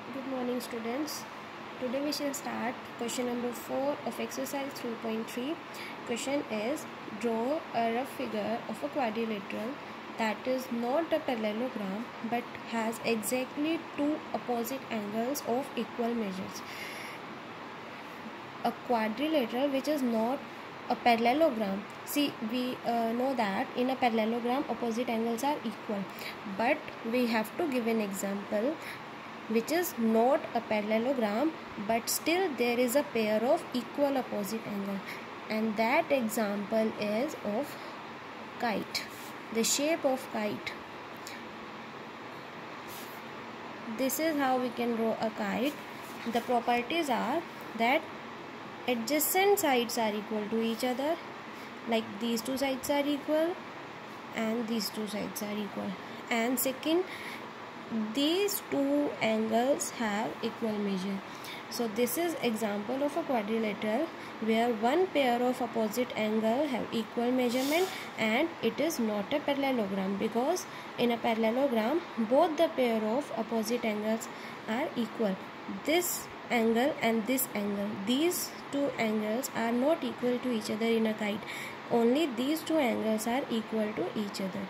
Good morning, students. Today we shall start question number 4 of exercise 3.3. Question is, draw a rough figure of a quadrilateral that is not a parallelogram but has exactly two opposite angles of equal measures. A quadrilateral which is not a parallelogram. See, we know that in a parallelogram opposite angles are equal, but we have to give an example which is not a parallelogram but still there is a pair of equal opposite angle, and that example is of kite, the shape of kite. This is how we can draw a kite. The properties are that adjacent sides are equal to each other, like these two sides are equal and these two sides are equal, and second, these two angles have equal measure. So this is example of a quadrilateral where one pair of opposite angle have equal measurement, and it is not a parallelogram because in a parallelogram both the pair of opposite angles are equal. This angle and this angle, these two angles are not equal to each other in a kite. Only these two angles are equal to each other.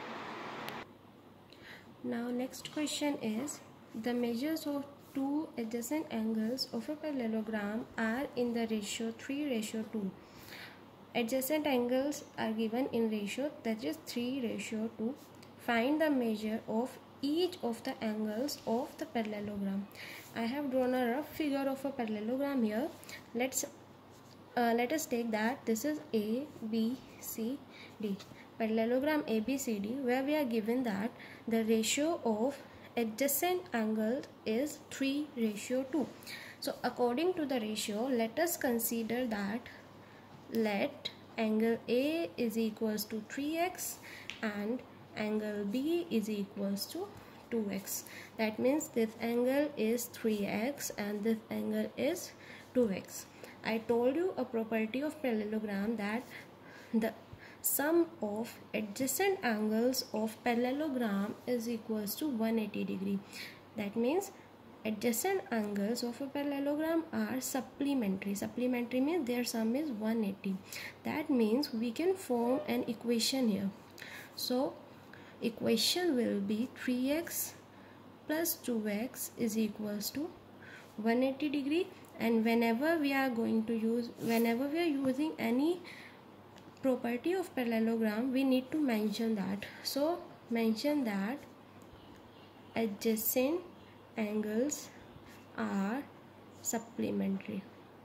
Now next question is, the measures of two adjacent angles of a parallelogram are in the ratio 3:2. Adjacent angles are given in ratio, that is 3:2. Find the measure of each of the angles of the parallelogram. I have drawn a rough figure of a parallelogram here. Let us take that this is A, B, C, D. Parallelogram ABCD, where we are given that the ratio of adjacent angles is 3:2. So according to the ratio, let us consider that let angle A is equals to 3x and angle B is equals to 2x. That means this angle is 3x and this angle is 2x. I told you a property of parallelogram that the sum of adjacent angles of parallelogram is equals to 180 degree. That means adjacent angles of a parallelogram are supplementary. Supplementary means their sum is 180. That means we can form an equation here. So equation will be 3x plus 2x is equals to 180 degree, and whenever we are using any property of parallelogram, we need to mention that. So mention that adjacent angles are supplementary.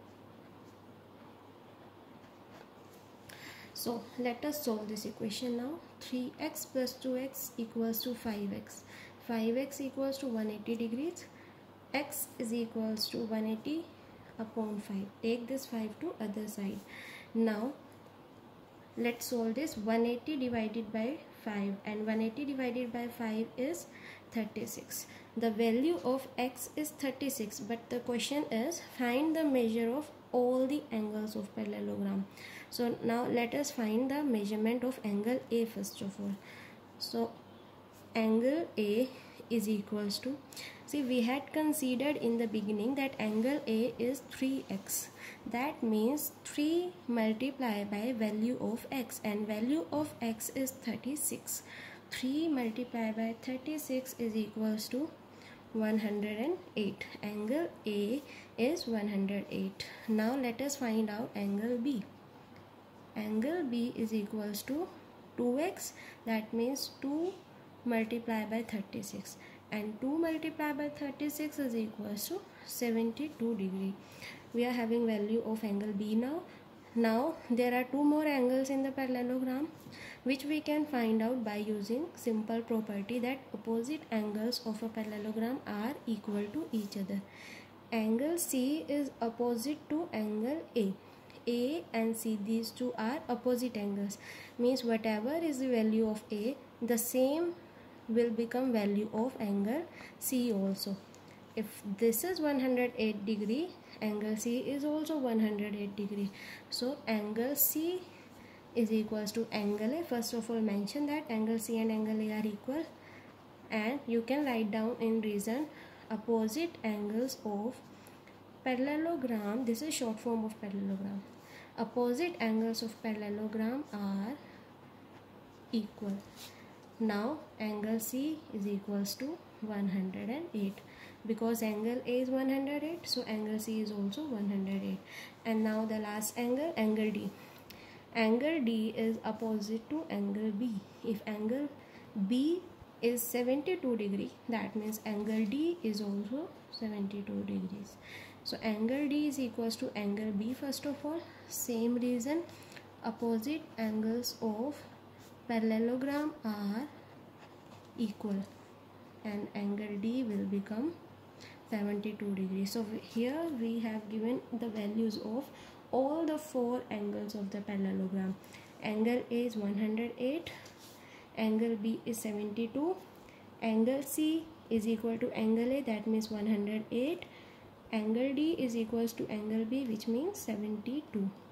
So let us solve this equation now. 3x plus 2x equals to 5x. 5x equals to 180 degrees. X is equals to 180 upon 5. Take this 5 to other side. Now let's solve this. 180 divided by 5 and 180 divided by 5 is 36. The value of x is 36, but the question is find the measure of all the angles of parallelogram. So now let us find the measurement of angle A first of all. So angle A is equals to, see, we had considered in the beginning that angle A is 3x. That means 3 multiplied by value of x, and value of x is 36. 3 multiplied by 36 is equals to 108. Angle A is 108. Now let us find out angle B. Angle B is equals to 2x. That means 2 multiplied by 36, and 2 multiplied by 36 is equals to 72 degree. We are having value of angle B now. Now there are two more angles in the parallelogram which we can find out by using simple property that opposite angles of a parallelogram are equal to each other. Angle C is opposite to angle A. A and C, these two are opposite angles, means whatever is the value of A, the same will become value of angle C also. If this is 108 degree, angle C is also 108 degree. So angle C is equals to angle A. First of all, mention that angle C and angle A are equal, and you can write down in reason opposite angles of parallelogram. This is short form of parallelogram. Opposite angles of parallelogram are equal. Now angle C is equals to 108. Because angle A is 108, so angle C is also 108. And now the last angle, angle D. Angle D is opposite to angle B. If angle B is 72 degree, that means angle D is also 72 degrees. So angle D is equals to angle B first of all. Same reason, opposite angles of parallelogram are equal and angle D will become 72 degrees. So here we have given the values of all the four angles of the parallelogram. Angle A is 108, angle B is 72, angle C is equal to angle A, that means 108, angle D is equals to angle B, which means 72.